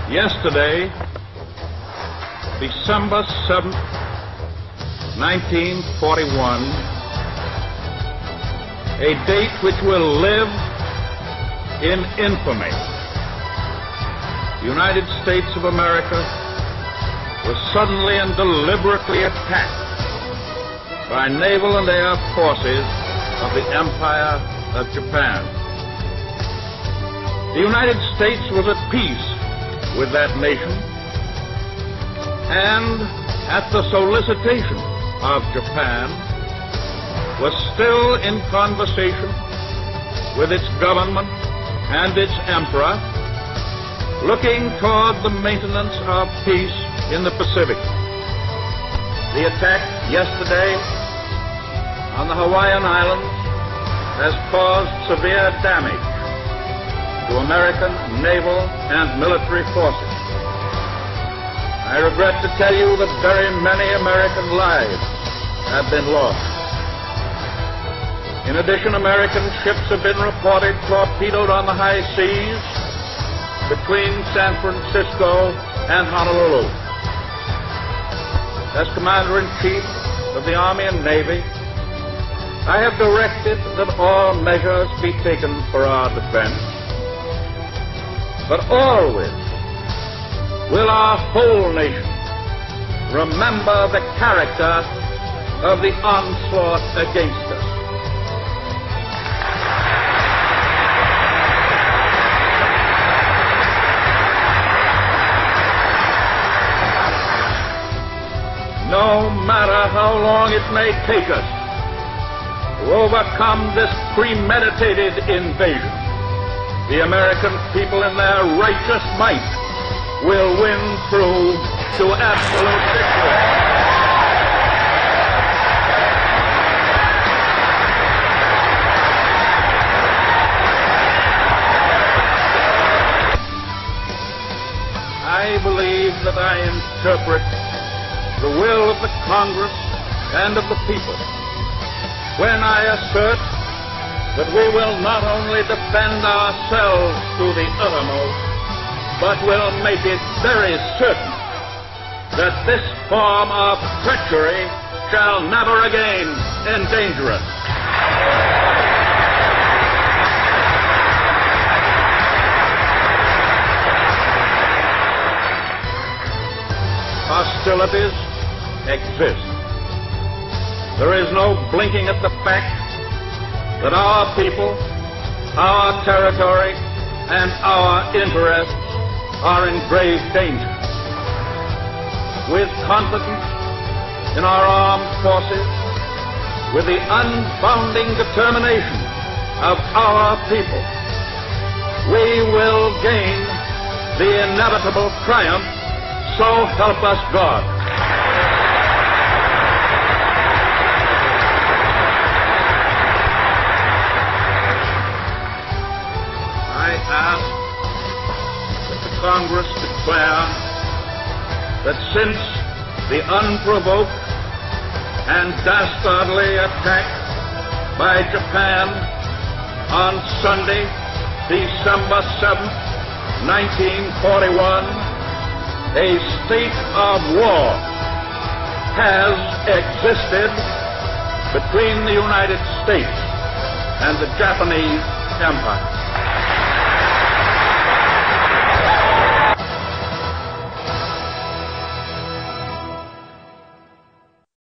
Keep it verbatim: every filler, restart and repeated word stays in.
Yesterday, December seventh, nineteen forty-one, a date which will live in infamy. The United States of America was suddenly and deliberately attacked by naval and air forces of the Empire of Japan. The United States was at peace with that nation, and at the solicitation of Japan, was still in conversation with its government and its emperor, looking toward the maintenance of peace in the Pacific. The attack yesterday on the Hawaiian Islands has caused severe damage to American naval and military forces. I regret to tell you that very many American lives have been lost. In addition, American ships have been reported torpedoed on the high seas between San Francisco and Honolulu. As Commander-in-Chief of the Army and Navy, I have directed that all measures be taken for our defense. But always will our whole nation remember the character of the onslaught against us. No matter how long it may take us to overcome this premeditated invasion, the American people in their righteous might will win through to absolute victory. I believe that I interpret the will of the Congress and of the people when I assert that we will not only defend ourselves to the uttermost, but will make it very certain that this form of treachery shall never again endanger us. Hostilities exist. There is no blinking at the fact that our people, our territory, and our interests are in grave danger. With confidence in our armed forces, with the unbounding determination of our people, we will gain the inevitable triumph, so help us God. Ask that the Congress declare that since the unprovoked and dastardly attack by Japan on Sunday, December seventh, nineteen forty-one, a state of war has existed between the United States and the Japanese Empire.